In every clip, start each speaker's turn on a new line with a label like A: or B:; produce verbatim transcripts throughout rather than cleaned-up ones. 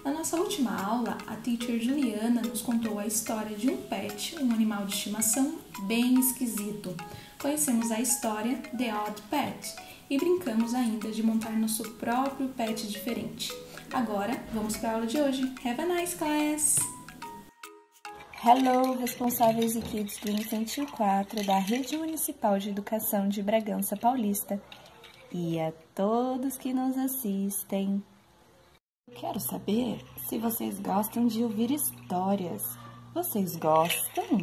A: Na nossa última aula, a teacher Juliana nos contou a história de um pet, um animal de estimação bem esquisito. Conhecemos a história The Odd Pet e brincamos ainda de montar nosso próprio pet diferente. Agora, vamos para a aula de hoje. Have a nice class!
B: Hello, responsáveis e kids do Infantil quatro da Rede Municipal de Educação de Bragança Paulista e a todos que nos assistem. Quero saber se vocês gostam de ouvir histórias. Vocês gostam?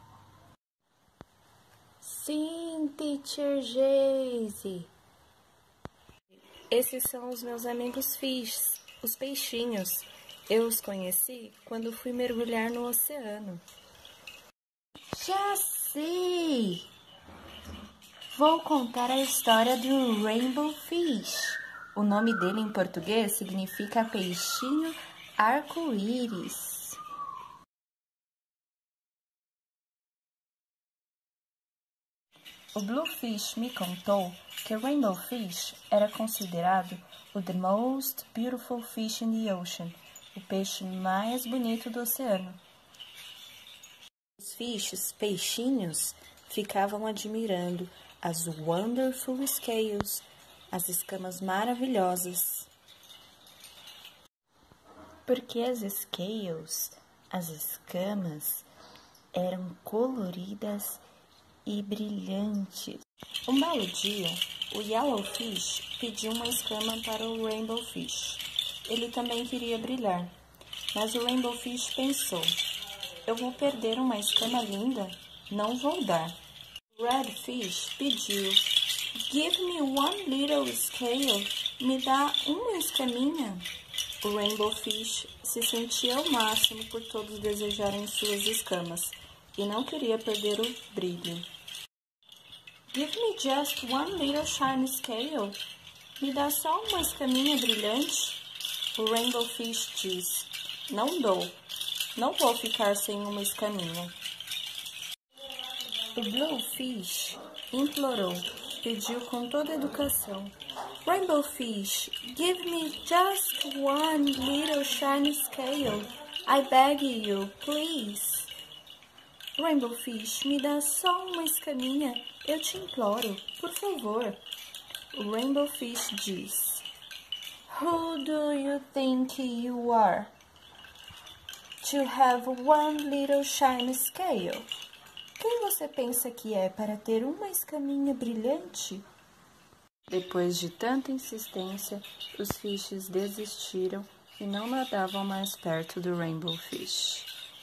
B: Sim, Teacher Geise. Esses são os meus amigos fish, os peixinhos. Eu os conheci quando fui mergulhar no oceano. Já sei! Vou contar a história do Rainbow Fish. O nome dele em português significa peixinho arco-íris. O Bluefish me contou que o Rainbow Fish era considerado o the most beautiful fish in the ocean, o peixe mais bonito do oceano. Os fishes, peixinhos, ficavam admirando as wonderful scales, as escamas maravilhosas. Porque as scales, as escamas, eram coloridas e brilhantes. Um belo dia, o Yellowfish pediu uma escama para o Rainbow Fish. Ele também queria brilhar, mas o Rainbow Fish pensou: eu vou perder uma escama linda? Não vou dar. O Redfish pediu: give me one little scale. Me dá uma escaminha. O Rainbow Fish se sentia ao máximo por todos desejarem suas escamas e não queria perder o brilho. Give me just one little shiny scale. Me dá só uma escaminha brilhante. O Rainbow Fish diz: não dou. Não vou ficar sem uma escaminha. O Bluefish implorou, pediu com toda a educação: Rainbow Fish, give me just one little shiny scale. I beg you, please. Rainbow Fish, me dá só uma escaminha. Eu te imploro, por favor. O Rainbow Fish diz: who do you think you are to have one little shiny scale? Quem você pensa que é para ter uma escaminha brilhante? Depois de tanta insistência, os fishes desistiram e não nadavam mais perto do Rainbow Fish.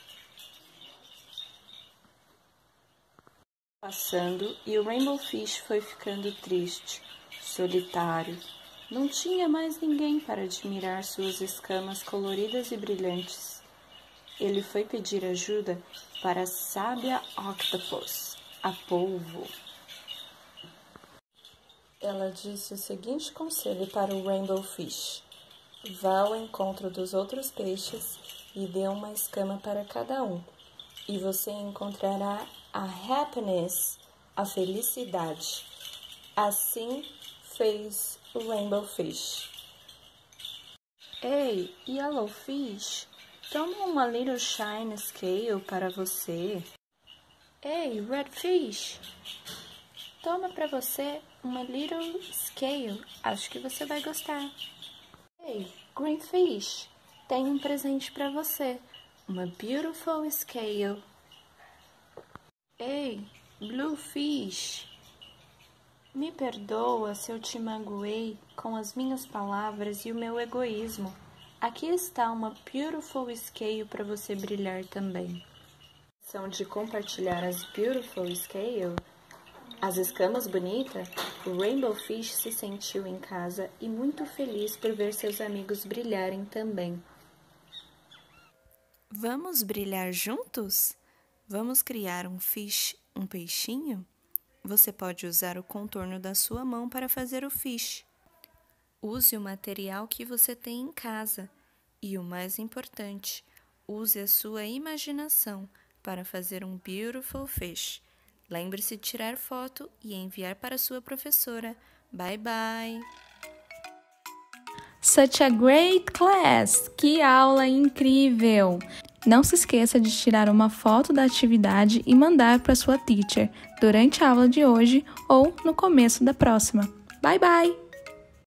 B: Passando, e o Rainbow Fish foi ficando triste, solitário. Não tinha mais ninguém para admirar suas escamas coloridas e brilhantes. Ele foi pedir ajuda para a sábia Octopus, a polvo. Ela disse o seguinte conselho para o Rainbow Fish: vá ao encontro dos outros peixes e dê uma escama para cada um, e você encontrará a happiness, a felicidade. Assim fez o Rainbow Fish. Ei, Yellowfish, toma uma little shine scale para você. Ei, Redfish, toma para você uma little scale. Acho que você vai gostar. Ei, Greenfish, tem um presente para você. Uma beautiful scale. Ei, Bluefish, me perdoa se eu te magoei com as minhas palavras e o meu egoísmo. Aqui está uma beautiful scale para você brilhar também. São de compartilhar as beautiful scale, as escamas bonitas, o Rainbow Fish se sentiu em casa e muito feliz por ver seus amigos brilharem também. Vamos brilhar juntos? Vamos criar um fish, um peixinho? Você pode usar o contorno da sua mão para fazer o fish. Use o material que você tem em casa e, o mais importante, use a sua imaginação para fazer um beautiful fish. Lembre-se de tirar foto e enviar para sua professora. Bye, bye!
A: Such a great class! Que aula incrível! Não se esqueça de tirar uma foto da atividade e mandar para sua teacher durante a aula de hoje ou no começo da próxima. Bye, bye!